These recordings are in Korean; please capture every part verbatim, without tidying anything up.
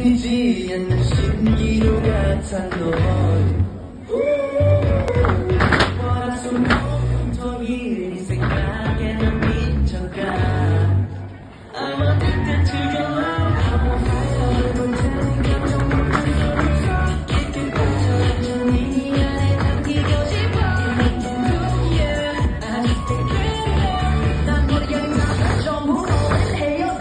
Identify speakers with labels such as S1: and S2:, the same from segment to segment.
S1: 끊이지 않는 신기루 같아 널 월화수 목토일 이 생각에 난 미쳐가 I'm addicted to your love 서로를 볼 테니까 정말 그대로 깊게 빠져 네 안에 담기고 싶어 Yeah 아직도 그래 난 모르게 나 전부 헤어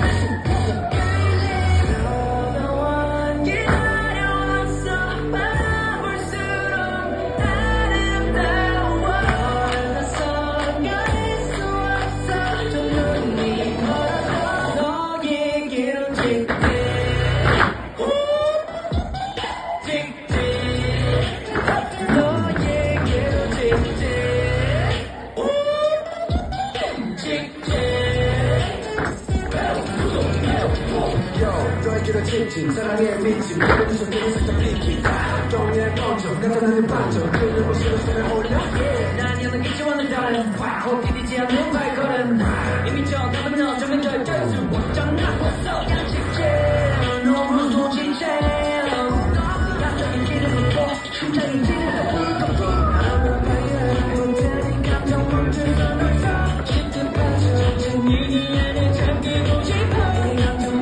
S1: 너에게로 직진 사랑에 미친 모든 손들이 살짝 비킨 동해 건져 나타나는 반전 그를 보시고 손에 올려 난 연락이 지원을 다른 호기되지 않는 발걸음 이미 저답은 너 좀 더 될 수 없잖아 벌써 직진 너무도 직진 네 감정이 기름을 심장이 지르다 불끈불 하면 가야 볼 테니 감정 멈추서 널 깊게 빠져 재민이 안에 잠기고 싶어 이 감정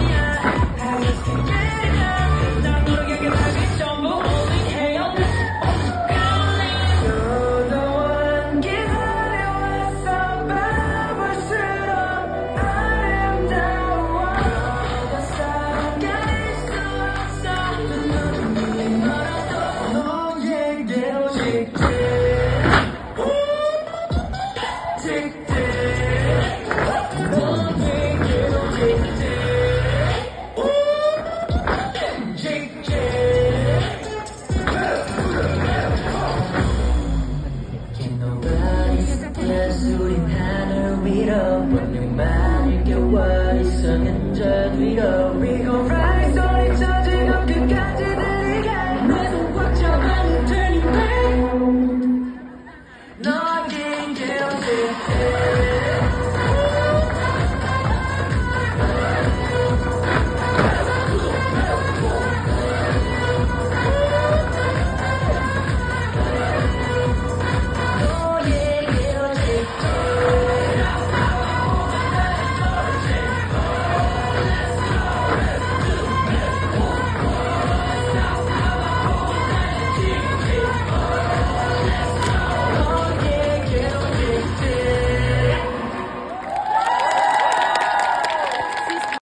S1: 우린 하늘 위로 분명히 많이 겨워 이성은 저 위로 We go